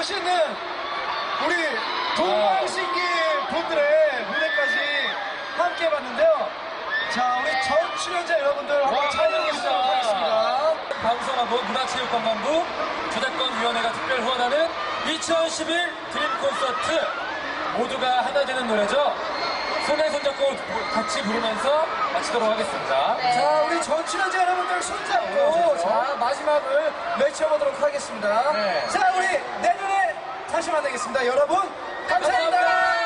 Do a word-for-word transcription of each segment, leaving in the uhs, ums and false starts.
있는 우리 동방신기 분들의 무대까지 함께 해봤는데요. 자, 우리 전 출연자 여러분들 한번 찬양해주도록 하겠습니다. 방송하고 문화체육관광부 저작권위원회가 특별 후원하는 이천십일 드림 콘서트 모두가 하나 되는 노래죠. 손에 손잡고 같이 부르면서 마치도록 하겠습니다. 네. 자, 우리 전 출연자 여러분들 손잡고 자, 마지막을 외쳐보도록 하겠습니다. 네. 자, 우리 내년에 다시 만나겠습니다. 여러분, 감사합니다. 감사합니다.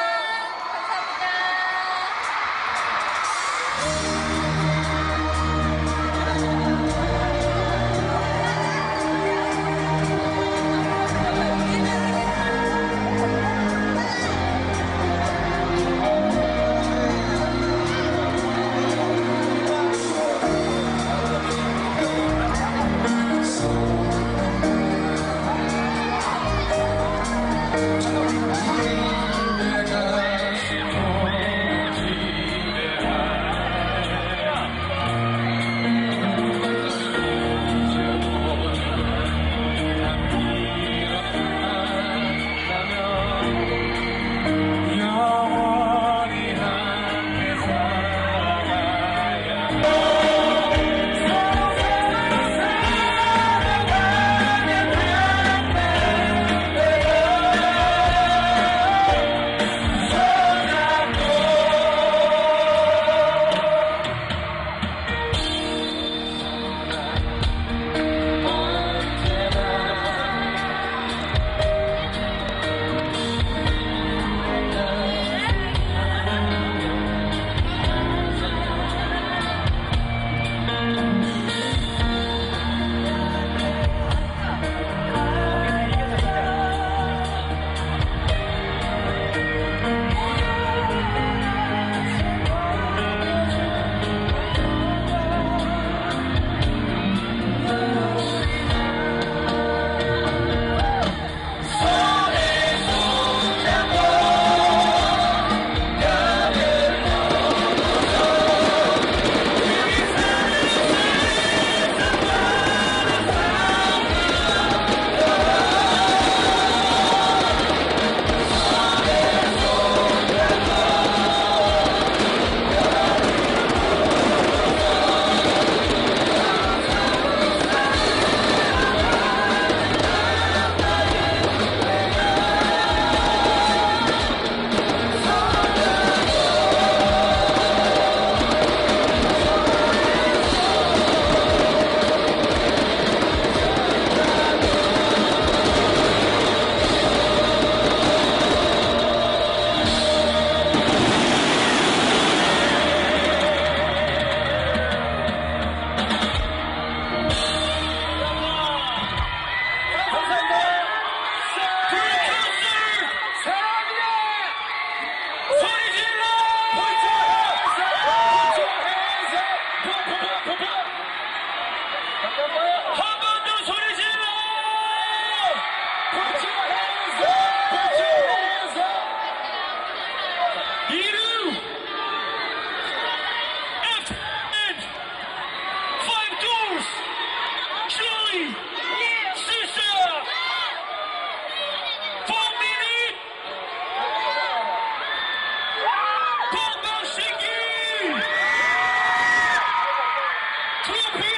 Two people.